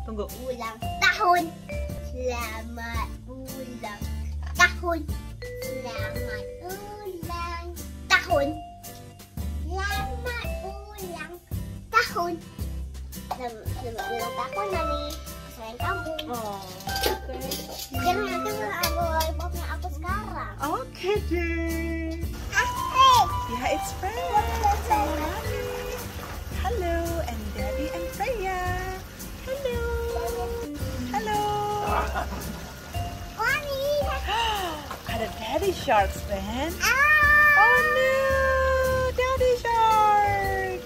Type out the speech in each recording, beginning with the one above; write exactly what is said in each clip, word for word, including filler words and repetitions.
Tunggu. Ulang tahun. Selamat ulang tahun. Selamat ulang tahun. Selamat ulang tahun. Selamat ulang tahun, Mami. Sayang kamu. Oh, okay. Jangan nanti aku lollipopnya aku sekarang. Okay deh. Asik. Yeah, it's Freya. Sama Mami. Hello, and Daddy and Freya. Hello. Hello. Mami. Ada Daddy Sharks, man. Ah. Oh no, Daddy Shark.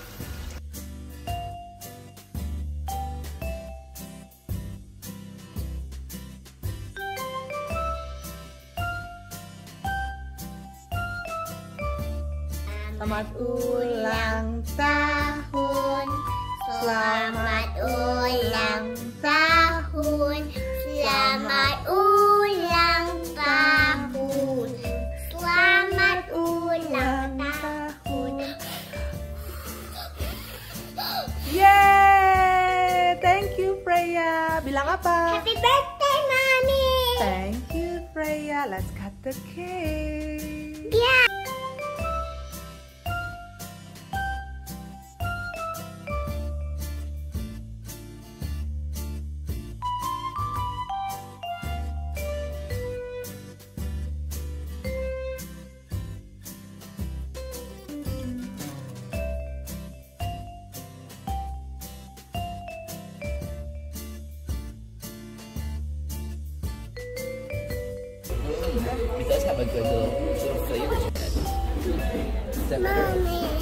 Selamat ulang tahun. Selamat ulang tahun. Selamat ulang tahun. Selamat ulang tahun. Yay! Thank you, Freya. Bilang apa? Happy birthday, Mami. Thank you, Freya. Let's cut the cake. Yeah. It does have a good little, little flavor to it. Is that better? Mommy.